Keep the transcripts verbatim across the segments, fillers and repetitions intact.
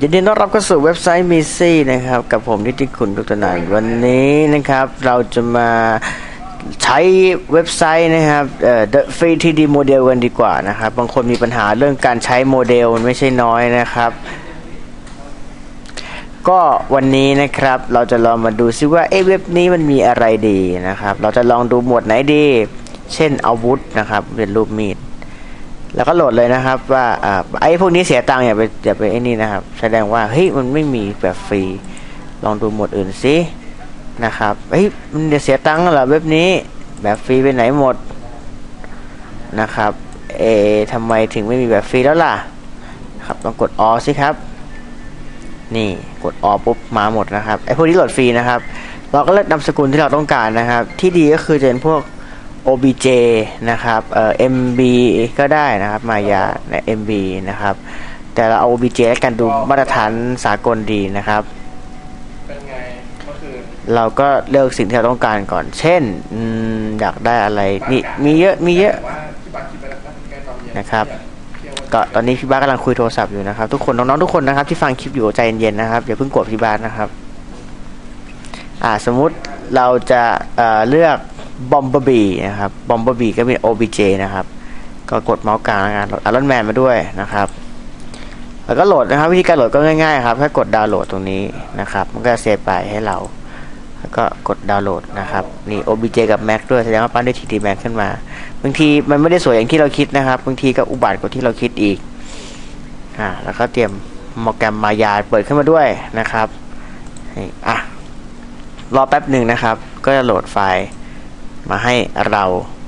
ยินดีต้อนรับเข้าสู่เว็บไซต์มีซี่นะครับกับผมนิติคุณทุกท่านวันนี้นะครับเราจะมาใช้เว็บไซต์นะครับเอ่อ The Free ทรี ดี Model กันดีกว่านะครับบางคนมีปัญหาเรื่องการใช้โมเดลมันไม่ใช่น้อยนะครับก็วันนี้นะครับเราจะลองมาดูซิว่าเอ๊ะเว็บนี้มันมีอะไรดีนะครับเราจะลองดูหมวดไหนดีเช่นอาวุธนะครับเป็นรูปมีดแล้วก็โหลดเลยนะครับว่าอ่าไอ้พวกนี้เสียตังค์อย่าไปอย่าไปไอ้นี่นะครับแสดงว่าเฮ้ยมันไม่มีแบบฟรีลองดูหมวดอื่นสินะครับเฮ้ยมันเสียตังค์เหรอเว็บนี้แบบฟรีไปไหนหมดนะครับเอ๊ะทำไมถึงไม่มีแบบฟรีแล้วล่ะครับลองกดออสิครับนี่กดออปุ๊บมาหมดนะครับไอ้พวกนี้โหลดฟรีนะครับเราก็เลือกนามสกุลที่เราต้องการนะครับที่ดีก็คือจะเป็นพวกโอ บี เจ นะครับเอ่อ เอ็ม บี ก็ได้นะครับมายาใน เอ็ม บี นะครับแต่เราเอา โอ บี เจ แล้วกันดูมาตรฐานสากลดีนะครับเป็นไงก็คือเราก็เลือกสิ่งที่เราต้องการก่อนเช่นอยากได้อะไรนี่มีเยอะมีเยอะนะครับก็ตอนนี้พี่บ้ากำลังคุยโทรศัพท์อยู่นะครับทุกคนน้องๆทุกคนนะครับที่ฟังคลิปอยู่ใจเย็นๆนะครับอย่าเพิ่งกดพี่บ้านะครับอ่าสมมุติเราจะเอ่อเลือกบอมเบอร์บีนะครับบอมเบอร์บีก็เป็น โอ บี เจ นะครับก็กดเมาส์กลางงานโหลด Iron Man มาด้วยนะครับแล้วก็โหลดนะครับวิธีการโหลดก็ง่ายๆครับแค่กดดาวน์โหลดตรงนี้นะครับมันก็จะเซฟไปให้เราแล้วก็กดดาวน์โหลดนะครับนี่ โอ บี เจ กับ Mac ด้วยแสดงว่าปั้นด้วย ทรี ดี Max ขึ้นมาบางทีมันไม่ได้สวยอย่างที่เราคิดนะครับบางทีก็อุบัติกว่าที่เราคิดอีกอ่าแล้วก็เตรียมโปรแกรมมายาเปิดขึ้นมาด้วยนะครับอ่ะรอแป๊บหนึ่งนะครับก็จะโหลดไฟล์มาให้เรา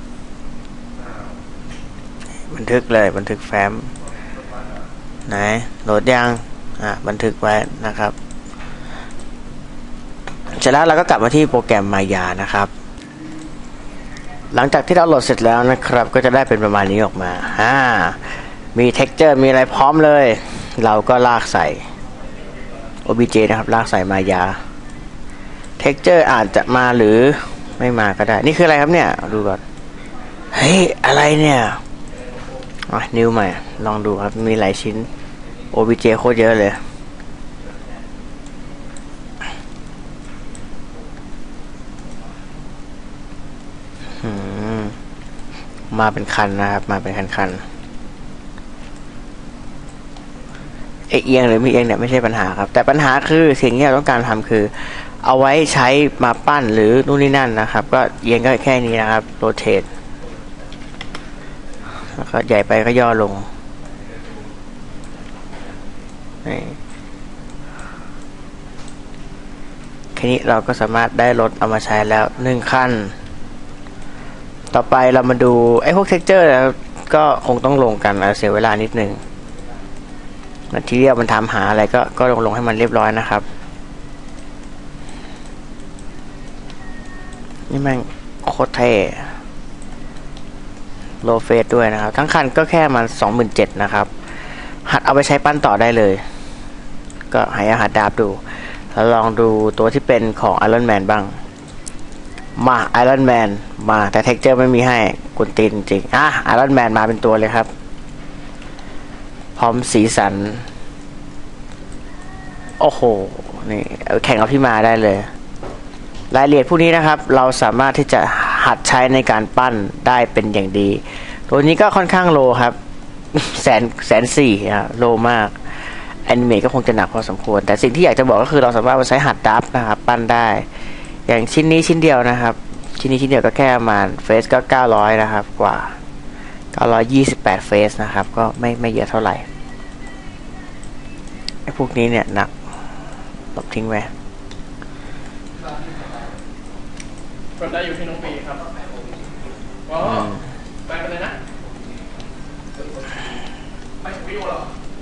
บันทึกเลยบันทึกแฟ้มไหนโหลดยังอ่ะบันทึกไว้นะครับเสร็จแล้วเราก็กลับมาที่โปรแกรมมายานะครับหลังจากที่เราโหลดเสร็จแล้วนะครับก็จะได้เป็นประมาณนี้ออกมาอ่ามี texture มีอะไรพร้อมเลยเราก็ลากใส่ โอ บี เจ นะครับลากใส่มายา texture อาจจะมาหรือไม่มาก็ได้นี่คืออะไรครับเนี่ยดูก่อนเฮ้ยอะไรเนี่ยอ่ะนิ้วใหม่ลองดูครับมีหลายชิ้น โอ บี เจ โคตรเยอะเลยมาเป็นคันนะครับมาเป็นคันคันเอียงหรือไม่เอียงเนี่ยไม่ใช่ปัญหาครับแต่ปัญหาคือสิ่งที่เราต้องการทำคือเอาไว้ใช้มาปั้นหรือนู่นนี่นั่นนะครับก็เอียงก็แค่นี้นะครับโรเตทแล้วก็ใหญ่ไปก็ย่อลงนี่แค่นี้เราก็สามารถได้รถเอามาใช้แล้วหนึ่งขั้นต่อไปเรามาดูไอ้พวก texture ก็คงต้องลงกันเสียเวลานิดนึงนาทีเดียวมันทำหาอะไรก็ก็ลงลงให้มันเรียบร้อยนะครับนี่แม่งโคตรเท่โลเฟสด้วยนะครับทั้งคันก็แค่มัน สองหมื่นเจ็ดพัน นะครับหัดเอาไปใช้ปั้นต่อได้เลยก็ให้อาหารดาบดูแล้วลองดูตัวที่เป็นของ Iron Man บ้างมา Iron Man มาแต่ texture ไม่มีให้กุนตีนจริงอ่ะ Iron Man มาเป็นตัวเลยครับพร้อมสีสันโอ้โหนี่แข่งกับพี่มาได้เลยรายละเอียดพวกนี้นะครับเราสามารถที่จะหัดใช้ในการปั้นได้เป็นอย่างดีตัวนี้ก็ค่อนข้างโลครับแสนแสนสี่อะโลมากแอนิเมตก็คงจะหนักพอสมควรแต่สิ่งที่อยากจะบอกก็คือเราสามารถมาใช้หัดดับนะครับปั้นได้อย่างชิ้นนี้ชิ้นเดียวนะครับชิ้นนี้ชิ้นเดียวก็แค่ประมาณเฟสก็เก้าร้อยนะครับกว่าเก้าร้อยยี่สิบแปดเฟสนะครับก็ไม่ไม่เยอะเท่าไหร่ไอ้พวกนี้เนี่ยหนักลบทิ้งไว้กดได้อยู่ที่น้องปีครับอ๋อไปกันเลยนะไปวิวเหรอ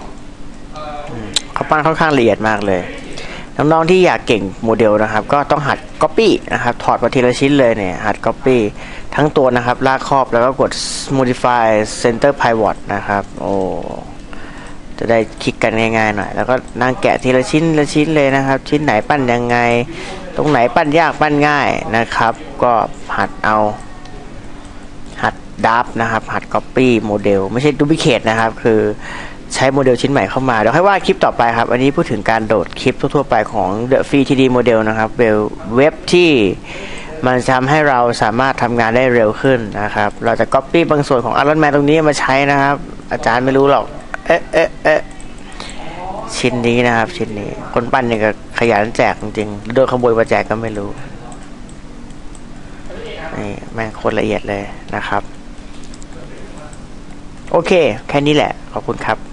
เขาปั้นค่อนข้างละเอียดมากเลยน้องๆที่อยากเก่งโมเดลนะครับก็ต้องหัด Copy นะครับถอดมาทีละชิ้นเลยเนี่ยหัด Copy ทั้งตัวนะครับลากครอบแล้วก็กด Modify Center Pivot นะครับโอ้จะได้คลิกกันง่ายๆหน่อยแล้วก็นั่งแกะทีละชิ้นละชิ้นเลยนะครับชิ้นไหนปั้นยังไงตรงไหนปั้นยากปั้นง่ายนะครับก็หัดเอาหัดดับนะครับหัด Copy โมเดลไม่ใช่ Duplicate นะครับคือใช้โมเดลชิ้นใหม่เข้ามาเดี๋ยวให้ว่าคลิปต่อไปครับอันนี้พูดถึงการโดดคลิปทั่วๆไปของ The Free ที ดี Model นะครับเว็บเว็บที่มันทำให้เราสามารถทำงานได้เร็วขึ้นนะครับเราจะ Copy บางส่วนของ Iron Man ตรงนี้มาใช้นะครับอาจารย์ไม่รู้หรอกเอ๊ะเอ๊ะเอ๊ะชิ้นนี้นะครับชิ้นนี้คนปั้นเนี่ยก็ขยันแจกจริงๆโดนขโมยมาแจกก็ไม่รู้นี่แม่งโคตรละเอียดเลยนะครับโอเคแค่นี้แหละขอบคุณครับ